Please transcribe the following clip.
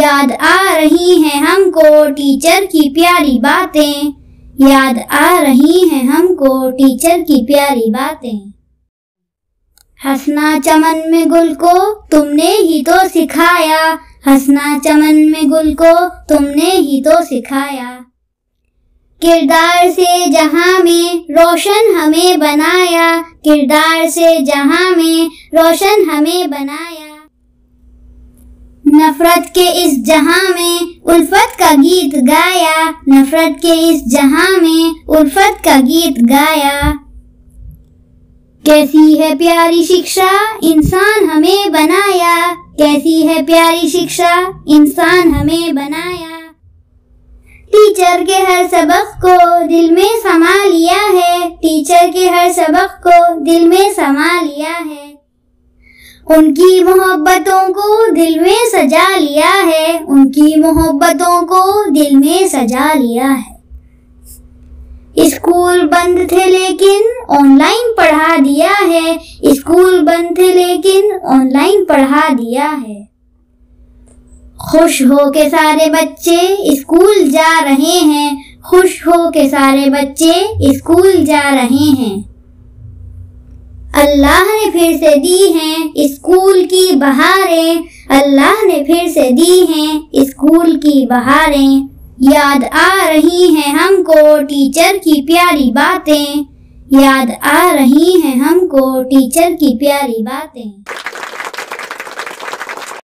याद आ रही हैं हमको टीचर की प्यारी बातें, याद आ रही हैं हमको टीचर की प्यारी बातें। हंसना चमन में गुल को तुमने ही तो सिखाया, हंसना चमन में गुल को तुमने ही तो सिखाया। किरदार से जहां में रोशन हमें बनाया, किरदार से जहां में रोशन हमें बनाया। नफरत के इस जहां में उल्फत का गीत गाया, नफरत के इस जहां में उल्फत का गीत गाया। कैसी है प्यारी शिक्षा इंसान हमें बनाया, कैसी है प्यारी शिक्षा इंसान हमें बनाया। टीचर के हर सबक को दिल में समा लिया है, टीचर के हर सबक को दिल में समा लिया है। उनकी मोहब्बतों को दिल में सजा लिया है, उनकी मोहब्बतों को दिल में सजा लिया है। स्कूल बंद थे लेकिन ऑनलाइन पढ़ा दिया है, स्कूल बंद थे लेकिन ऑनलाइन पढ़ा दिया है। खुश हो के सारे बच्चे स्कूल जा रहे हैं, खुश हो के सारे बच्चे स्कूल जा रहे हैं। अल्लाह ने फिर से दी हैं स्कूल की बहारें, अल्लाह ने फिर से दी हैं स्कूल की बहारें। याद आ रही हैं हमको टीचर की प्यारी बातें, याद आ रही हैं हमको टीचर की प्यारी बातें।